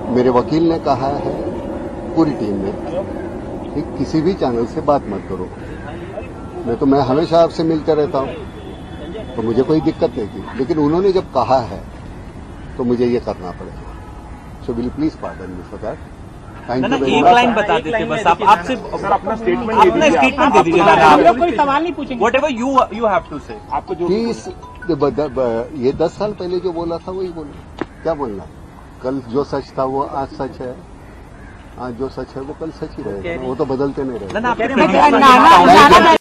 मेरे वकील ने कहा है पूरी टीम ने कि किसी भी चैनल से बात मत करो। मैं हमेशा आपसे मिलते रहता हूँ, तो मुझे कोई दिक्कत नहीं थी, लेकिन उन्होंने जब कहा है तो मुझे ये करना पड़ेगा। So will please pardon me for that. एक लाइन बता देते बस, आप आपसे अपना स्टेटमेंट दे दीजिए। आप कोई सवाल नहीं पूछेंगे। व्हाटएवर यू हैव टू से। आपको जो ये 10 साल पहले जो बोला था वही बोलना। क्या बोलना? कल जो सच था वो आज सच है, आज जो सच है वो कल सच ही रहेगा। वो तो बदलते नहीं रहेगा। नाना